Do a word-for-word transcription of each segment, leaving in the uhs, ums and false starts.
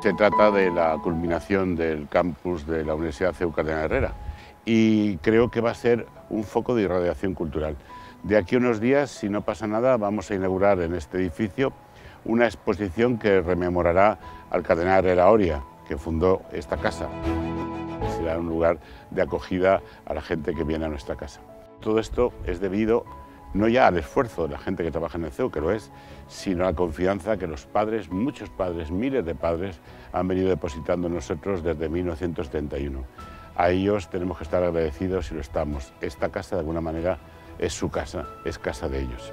Se trata de la culminación del campus de la Universidad C E U Cardenal Herrera y creo que va a ser un foco de irradiación cultural. De aquí a unos días, si no pasa nada, vamos a inaugurar en este edificio una exposición que rememorará al Cardenal Herrera Oria, que fundó esta casa. Será un lugar de acogida a la gente que viene a nuestra casa. Todo esto es debido no ya al esfuerzo de la gente que trabaja en el C E U, que lo es, sino a la confianza que los padres, muchos padres, miles de padres, han venido depositando en nosotros desde mil novecientos setenta y uno. A ellos tenemos que estar agradecidos y lo estamos. Esta casa, de alguna manera, es su casa, es casa de ellos.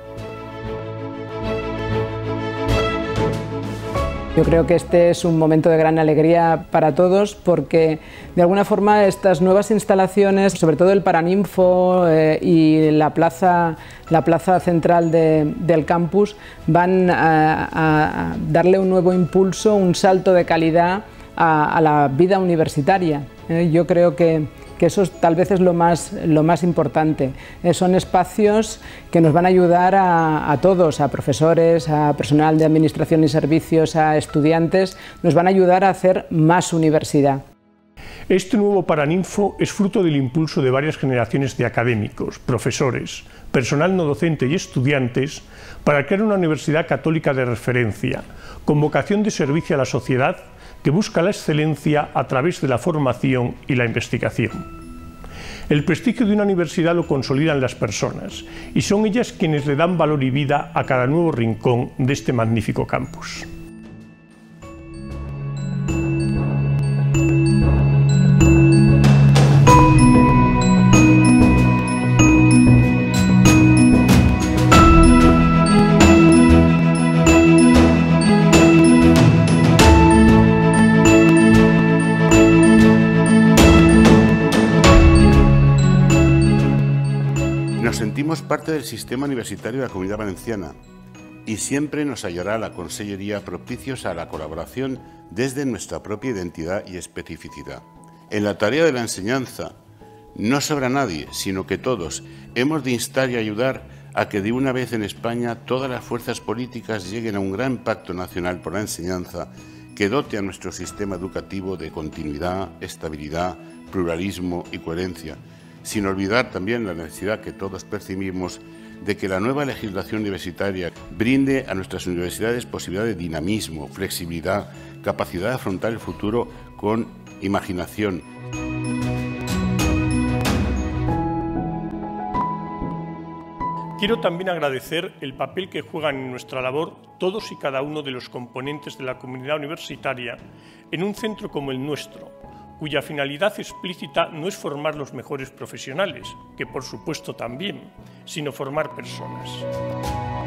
Yo creo que este es un momento de gran alegría para todos porque de alguna forma estas nuevas instalaciones, sobre todo el Paraninfo eh, y la plaza, la plaza central de, del campus, van a, a darle un nuevo impulso, un salto de calidad a, a la vida universitaria. Eh, yo creo que que eso tal vez es lo más, lo más importante. Eh, son espacios que nos van a ayudar a, a todos, a profesores, a personal de administración y servicios, a estudiantes, nos van a ayudar a hacer más universidad. Este nuevo Paraninfo es fruto del impulso de varias generaciones de académicos, profesores, personal no docente y estudiantes para crear una universidad católica de referencia, con vocación de servicio a la sociedad que busca la excelencia a través de la formación y la investigación. El prestigio de una universidad lo consolidan las personas y son ellas quienes le dan valor y vida a cada nuevo rincón de este magnífico campus. Nos sentimos parte del sistema universitario de la Comunidad Valenciana y siempre nos hallará la Consellería propicios a la colaboración desde nuestra propia identidad y especificidad. En la tarea de la enseñanza no sobra nadie, sino que todos hemos de instar y ayudar a que de una vez en España todas las fuerzas políticas lleguen a un gran pacto nacional por la enseñanza que dote a nuestro sistema educativo de continuidad, estabilidad, pluralismo y coherencia, sin olvidar también la necesidad que todos percibimos de que la nueva legislación universitaria brinde a nuestras universidades posibilidad de dinamismo, flexibilidad, capacidad de afrontar el futuro con imaginación. Quiero también agradecer el papel que juegan en nuestra labor todos y cada uno de los componentes de la comunidad universitaria en un centro como el nuestro, cuya finalidad explícita no es formar los mejores profesionales, que por supuesto también, sino formar personas.